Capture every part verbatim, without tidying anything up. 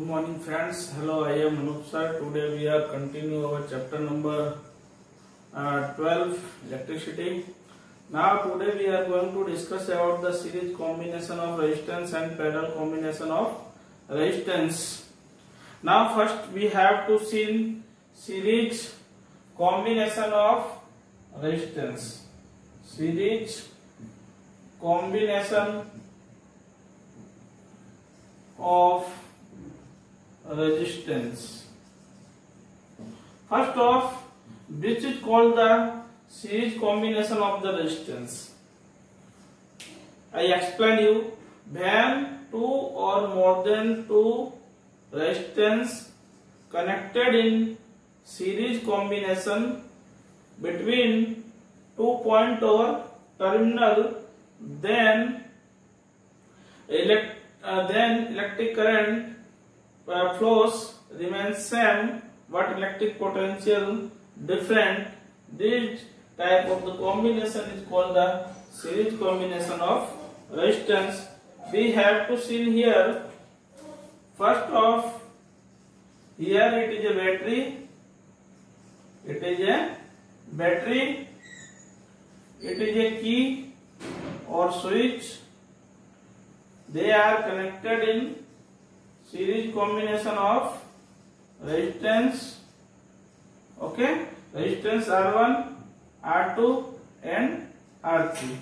Good morning friends. Hello, I am Anup sir. Today we are continue our chapter number uh, twelve, electricity. Now today we are going to discuss about the series combination of resistance and parallel combination of resistance. Now first we have to see series combination of resistance. Series combination of resistance. First off, which is called the series combination of the resistance. I explain you, when two or more than two resistance connected in series combination between two point or terminal, then elect uh, then electric current Uh, flows remains same, but electric potential different. This type of the combination is called the series combination of resistance. We have to see here. First off, here it is a battery. It is a battery. It is a key or switch. They are connected in series combination of resistance. Okay, resistance R one, R two and R three.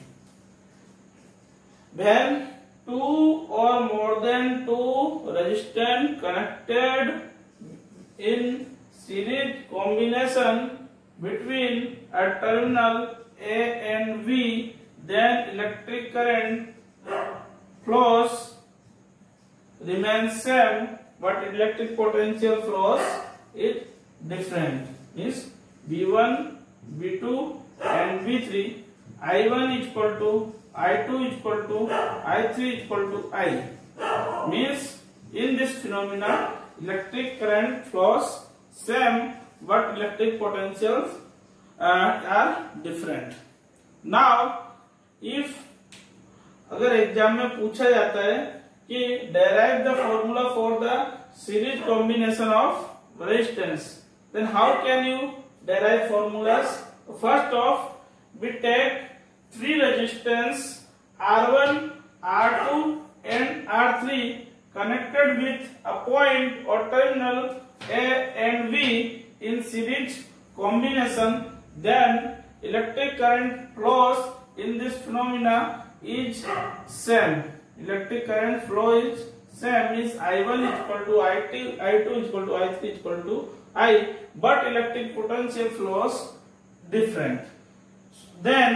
When two or more than two resistance connected in series combination between a terminal A and B, then electric current flows remains same, but electric potential flows is different. Means B one, B two and B three. I one is equal to I two is equal to I three is equal to I. Means in this phenomena electric current flows same, but electric potentials uh, are different. Now if अगर exam में पूछा जाता है कि derive the formula for the series combination of resistance, then how can you derive formulas? First off, we take three resistance R one, R two and R three connected with a point or terminal A and B in series combination, then electric current flows in this phenomena is same. Electric current flow is same, is I one is equal to I two, I two is equal to I three is equal to I, but electric potential flows different. Then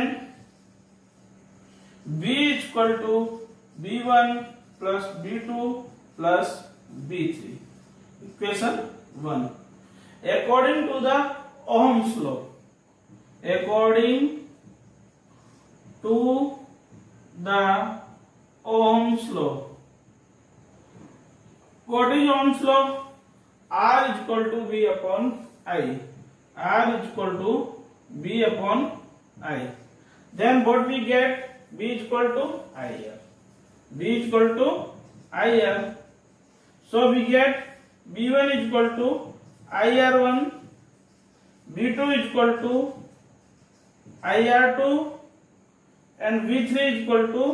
B is equal to B one plus B two plus B three. Equation one. According to the Ohm's law, according to the Ohm's law. What is Ohm's law? R is equal to B upon I. R is equal to B upon I. Then what we get? B is equal to I R. B is equal to I R. So we get B one is equal to I R one. B two is equal to I R two. And V three is equal to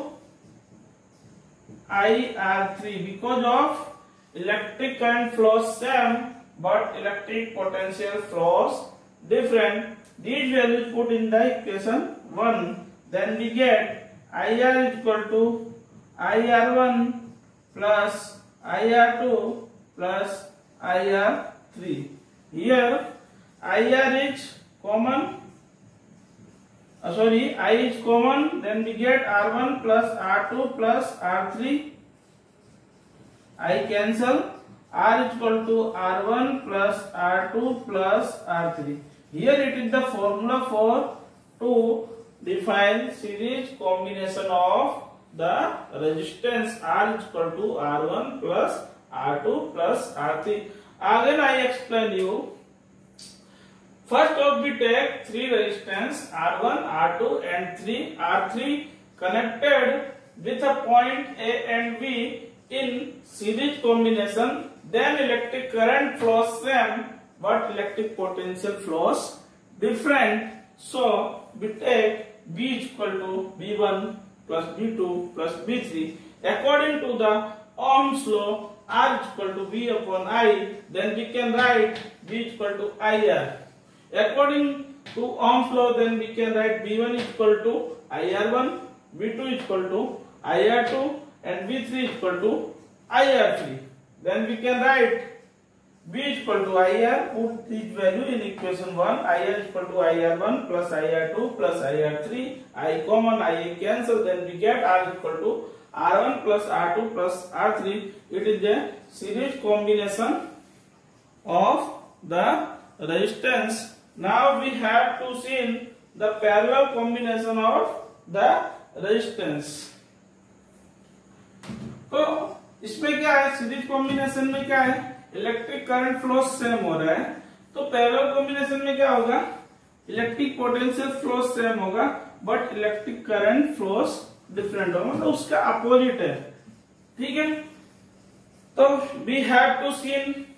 I R three, because of electric current flows same, but electric potential flows different. These values put in the equation one. Then we get I R is equal to I R one plus I R two plus I R three. Here I R is common. Uh, sorry, I is common, then we get R one plus R two plus R three. I cancel. R is equal to R one plus R two plus R three. Here it is the formula for to define series combination of the resistance. R is equal to R one plus R two plus R three. Again I explain you. First off, we take three resistance R one, R two and three R three connected with a point A and B in series combination, then electric current flows same but electric potential flows different. So we take B is equal to B one plus B two plus B three. According to the Ohm's law, R is equal to V upon I, then we can write B is equal to I R. According to Ohm's law, then we can write B one is equal to I R one, B two is equal to I R two, and B three is equal to I R three. Then we can write B is equal to I R, put this value in equation one, I R is equal to I R one plus I R two plus I R three, I common, I cancel, then we get R is equal to R one plus R two plus R three. It is a series combination of the resistance. Now we have to see the parallel combination of the resistance. तो इसमें क्या है, series combination में क्या है, electric current flow same हो रहा है, तो पैरेलल कॉम्बिनेशन में क्या होगा, इलेक्ट्रिक पोटेंशियल फ्लो सेम होगा but electric current flows different होगा, मतलब उसका अपोजिट है. ठीक है, तो we have to see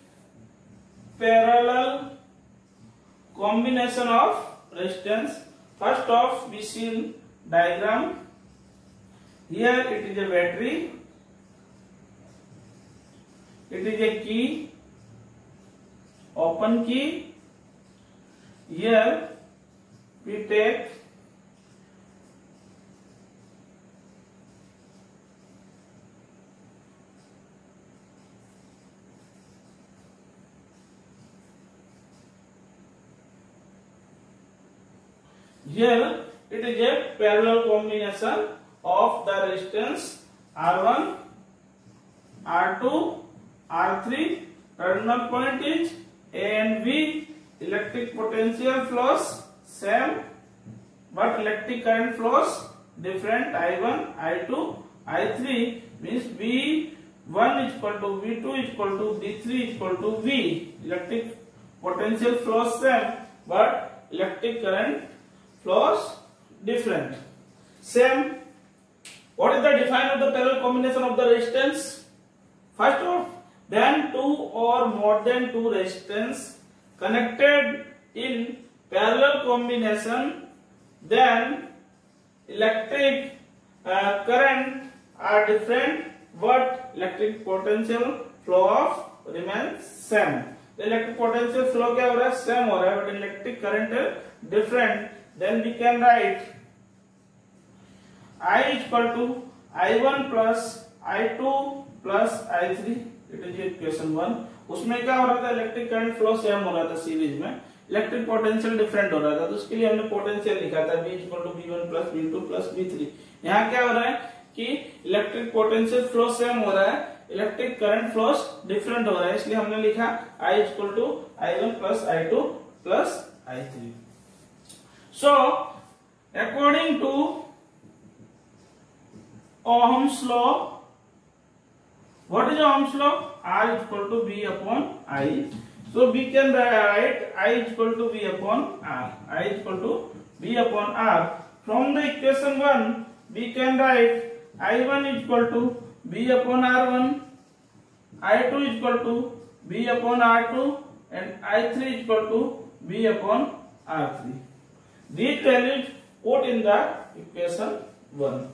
parallel combination of resistance. First off, we see diagram. Here it is a battery, it is a key, open key. Here we take here it is a parallel combination of the resistance R one, R two, R three. Terminal point is A and B. Electric potential flows same but electric current flows different. I one, I two, I three means B one is equal to V two is equal to B three is equal to V. Electric potential flows same but electric current flows different. Same. What is the define of the parallel combination of the resistance? First of, then two or more than two resistance connected in parallel combination, then electric uh, current are different but electric potential flow of remains same. The electric potential flow क्या हो रहा है, same हो रहा है, but electric current different. Then we can write I is equal to I one plus I two plus I three. It is equation one. उसमें क्या हो रहा था, इलेक्ट्रिक करंट फ्लो सेम हो रहा था सीरीज में, इलेक्ट्रिक पोटेंशियल डिफरेंट हो रहा था, तो उसके लिए हमने पोटेंशियल लिखा था B equal to B one plus B two plus B three. यहाँ क्या हो रहा है कि इलेक्ट्रिक पोटेंशियल फ्लो सेम हो रहा है, इलेक्ट्रिक करंट फ्लोस डिफरेंट हो रहा है, इसलिए हमने लिखा I equal to I one plus I two plus I three. So, according to Ohm's law, what is Ohm's law? R is equal to B upon I. So, we can write I is equal to B upon R. I is equal to B upon R. From the equation one, we can write I one is equal to B upon R one, I two is equal to B upon R two, and I three is equal to B upon R three. These values put in the equation one.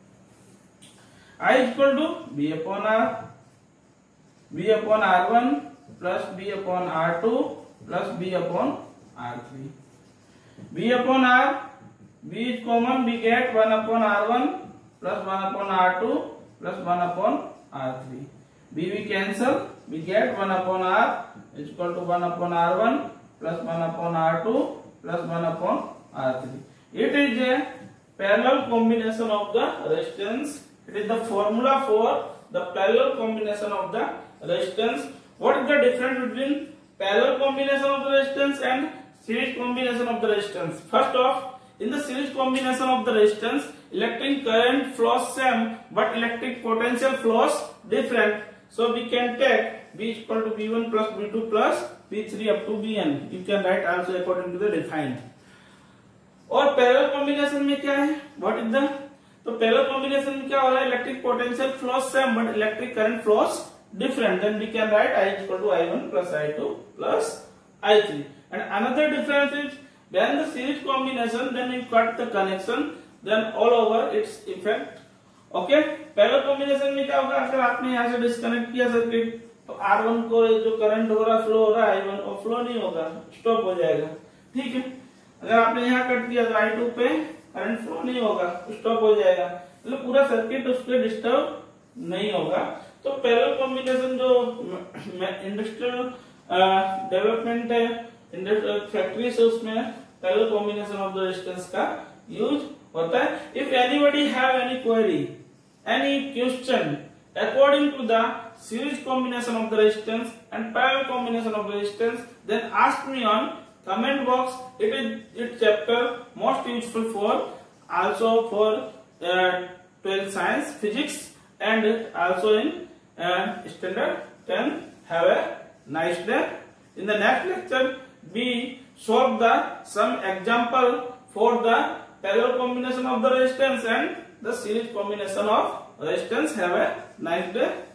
I is equal to B upon R, B upon R one plus B upon R two plus B upon R three. B upon R, B is common, we get one upon R one plus one upon R two plus one upon R three. B we cancel, we get one upon R is equal to one upon R one plus one upon R two plus one upon R three. It is a parallel combination of the resistance. It is the formula for the parallel combination of the resistance. What is the difference between parallel combination of the resistance and series combination of the resistance? First off, in the series combination of the resistance, electric current flows same but electric potential flows different. So we can take B equal to B one plus B two plus B three up to Bn. You can write also according to the defined. और parallel combination में क्या है, what is the, तो parallel combination में क्या हो रहा है, electric potential flows same but electric current flows different, then we can write I is equal to I one plus I two plus I three. And another difference is when the series combination, then you cut the connection, then all over its effect. Okay okay? Parallel combination में क्या होगा, अगर आपने यहाँ से disconnect किया circuit तो are one को जो करंट हो रहा फ्लो हो रहा है आई वन वो फ्लो नहीं होगा, स्टॉप हो जाएगा, ठीक है। अगर आपने यहाँ कट दिया तो आई टू पे करंट फ्लो नहीं होगा, स्टॉप हो जाएगा, मतलब पूरा सर्किट उस पर डिस्टर्ब नहीं होगा। तो पैरेलल कॉम्बिनेशन जो इंडस्ट्रियल डेवलपमेंट है, इंडस्ट्रियल फैक्ट्री से, उसमें parallel combination of the resistance का यूज होता है। If anybody have any query, any question according to the series combination of the resistance and parallel combination of the resistance, then ask me on comment box. It is it chapter most useful for also for uh, twelfth science physics and also in uh, standard ten. Have a nice day. In the next lecture we solve the some example for the parallel combination of the resistance and the series combination of resistance. Have a nice day.